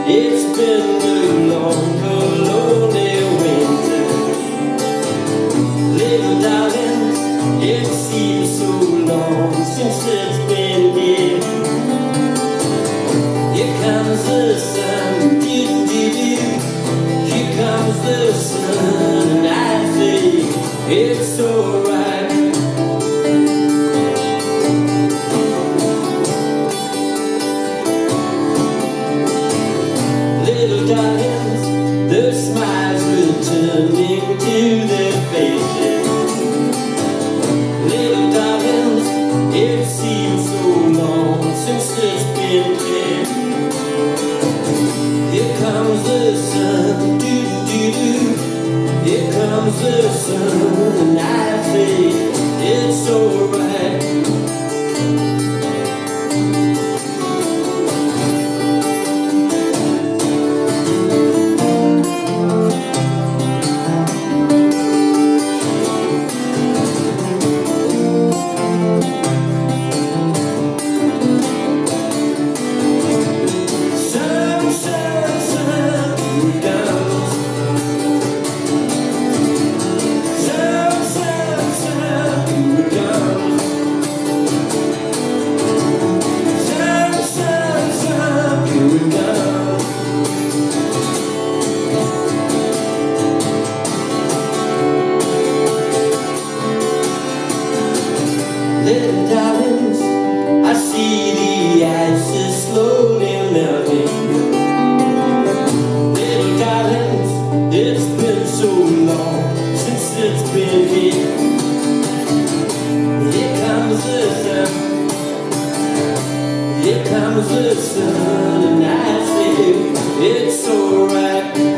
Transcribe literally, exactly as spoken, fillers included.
It's been a long, lonely winter. Little darling, it seems so long since it's been here. Here comes the sun, doo doo doo. Here comes the sun, and I say it's alright. Little darlings, their smiles returning to their faces. Little darlings, it seems so long since it's been here. Here comes the sun, doo doo doo. Here comes the sun, and I say it's alright. Little darlings, I see the ice is slowly melting. Little darlings, it's been so long since it's been here. Here comes the sun, here comes the sun, and I say it's alright.